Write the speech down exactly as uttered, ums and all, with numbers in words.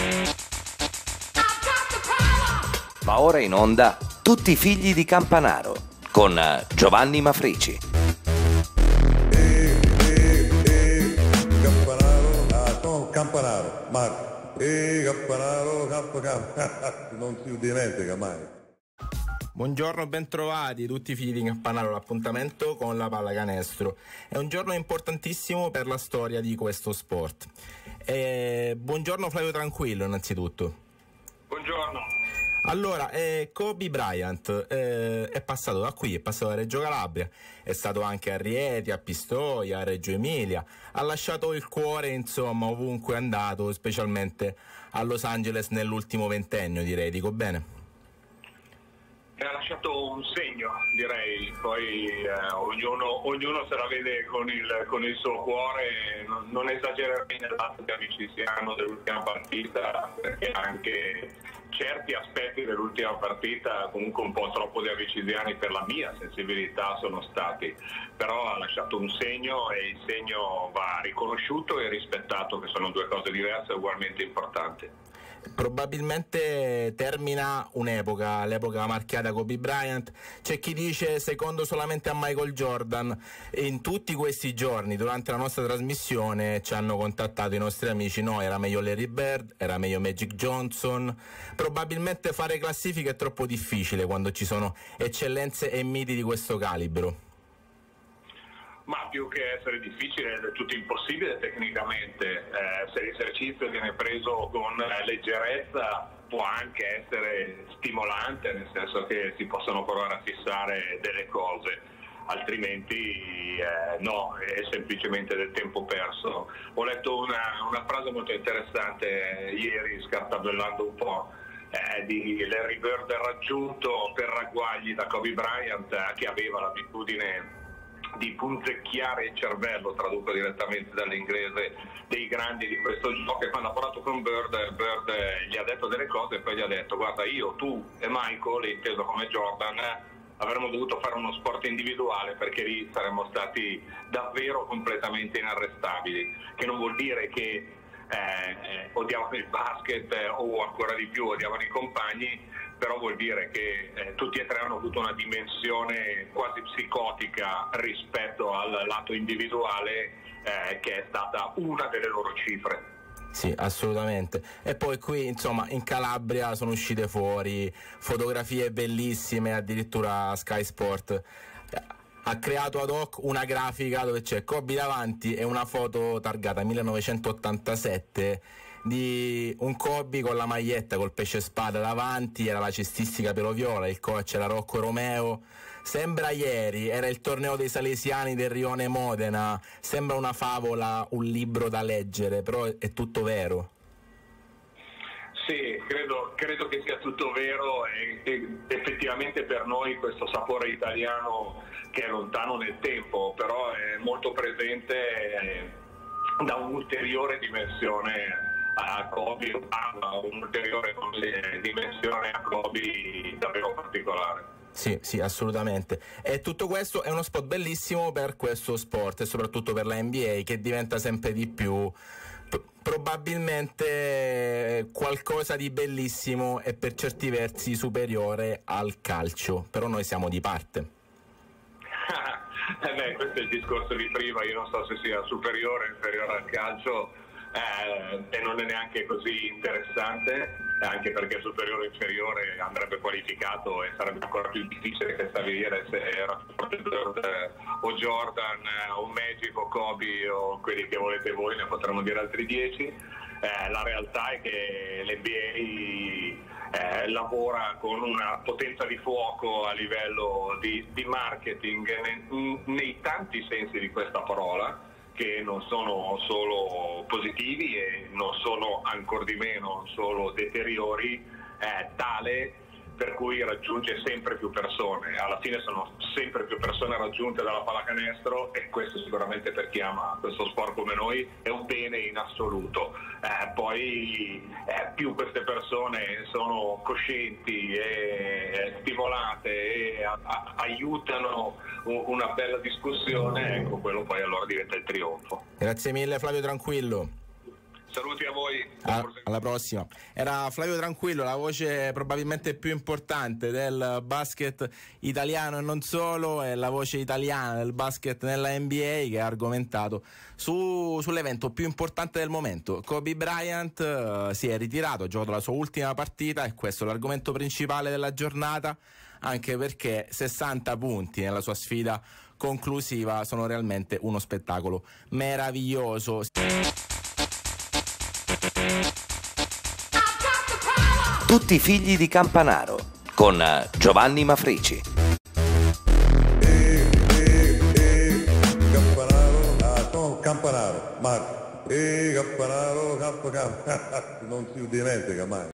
Va ora in onda Tutti figli di Campanaro con Giovanni Mafrici. E, e, e, Campanaro, ah, no, Campanaro, Marco. E Campanaro, campo, campo. Non si dimentica mai. Buongiorno, bentrovati tutti i figli di Campanaro, l'appuntamento con la pallacanestro. È un giorno importantissimo per la storia di questo sport. E buongiorno Flavio Tranquillo innanzitutto. Buongiorno. Allora, eh, Kobe Bryant eh, è passato da qui, è passato da Reggio Calabria, è stato anche a Rieti, a Pistoia, a Reggio Emilia, ha lasciato il cuore insomma ovunque è andato, specialmente a Los Angeles nell'ultimo ventennio, direi, dico bene? Ha lasciato un segno, direi, poi eh, ognuno, ognuno se la vede con il, con il suo cuore, non, non esagererei nell'atto di amicizia dell'ultima partita, perché anche certi aspetti dell'ultima partita comunque un po' troppo di aviciziani per la mia sensibilità sono stati, però ha lasciato un segno e il segno va riconosciuto e rispettato, che sono due cose diverse e ugualmente importanti. Probabilmente termina un'epoca, l'epoca marchiata Kobe Bryant. C'è chi dice secondo solamente a Michael Jordan. E in tutti questi giorni durante la nostra trasmissione ci hanno contattato i nostri amici: no, era meglio Larry Bird, era meglio Magic Johnson. Probabilmente fare classifica è troppo difficile quando ci sono eccellenze e miti di questo calibro. Ma più che essere difficile è del tutto impossibile tecnicamente, eh, se l'esercizio viene preso con leggerezza può anche essere stimolante, nel senso che si possono provare a fissare delle cose, altrimenti eh, no, è semplicemente del tempo perso. Ho letto una, una frase molto interessante eh, ieri, scartabellando un po', eh, di Larry Bird raggiunto per ragguagli da Kobe Bryant, eh, che aveva l'abitudine di punzecchiare il cervello, traduco direttamente dall'inglese, dei grandi di questo gioco. E quando ha parlato con Bird, Bird gli ha detto delle cose e poi gli ha detto: guarda, io, tu e Michael, inteso come Jordan, avremmo dovuto fare uno sport individuale, perché lì saremmo stati davvero completamente inarrestabili, che non vuol dire che eh, odiavano il basket eh, o ancora di più odiavano i compagni, però vuol dire che eh, tutti e tre hanno avuto una dimensione quasi psicotica rispetto al lato individuale, eh, che è stata una delle loro cifre. Sì, assolutamente. E poi qui, insomma, in Calabria sono uscite fuori fotografie bellissime, addirittura Sky Sport ha creato ad hoc una grafica dove c'è Kobe davanti e una foto targata millenovecentottantasette di un Kobe con la maglietta col pesce spada davanti, era la cestistica peloviola, il coach era Rocco Romeo. Sembra ieri, era il torneo dei Salesiani del Rione Modena, sembra una favola, un libro da leggere, però è tutto vero. Sì, credo, credo che sia tutto vero e, e effettivamente per noi questo sapore italiano, che è lontano nel tempo, però è molto presente, eh, da un'ulteriore dimensione a Kobe, a un'ulteriore dimensione a Kobe davvero particolare. Sì, sì, assolutamente. E tutto questo è uno spot bellissimo per questo sport e soprattutto per la N B A, che diventa sempre di più p- probabilmente qualcosa di bellissimo e per certi versi superiore al calcio, però noi siamo di parte. eh beh, questo è il discorso di prima, io non so se sia superiore o inferiore al calcio, eh, e non è neanche così interessante, anche perché superiore o inferiore andrebbe qualificato e sarebbe ancora più difficile che stabilire se era Bird o Jordan o Magic o Kobe o quelli che volete voi, ne potremmo dire altri dieci. Eh, la realtà è che l'N B A eh, lavora con una potenza di fuoco a livello di, di marketing nei, nei tanti sensi di questa parola, che non sono solo positivi e non sono ancor di meno solo deteriori, eh, tale per cui raggiunge sempre più persone. Alla fine sono sempre più persone raggiunte dalla pallacanestro e questo sicuramente per chi ama questo sport come noi è un bene in assoluto. Eh, poi eh, più queste persone sono coscienti e stimolate e a- a- aiutano una bella discussione, ecco, quello poi allora diventa il trionfo. Grazie mille Flavio Tranquillo. Saluti a voi. A- alla prossima. Era Flavio Tranquillo, la voce probabilmente più importante del basket italiano e non solo, è la voce italiana del basket nella N B A, che ha argomentato su, sull'evento più importante del momento. Kobe Bryant uh, si è ritirato, ha giocato la sua ultima partita e questo è l'argomento principale della giornata, anche perché sessanta punti nella sua sfida conclusiva sono realmente uno spettacolo meraviglioso. Tutti i figli di Campanaro con Giovanni Mafrici. E, e, e, Campanaro, ah, no, Campanaro, Marco. E Campanaro, Camp, Camp, non si dimentica mai.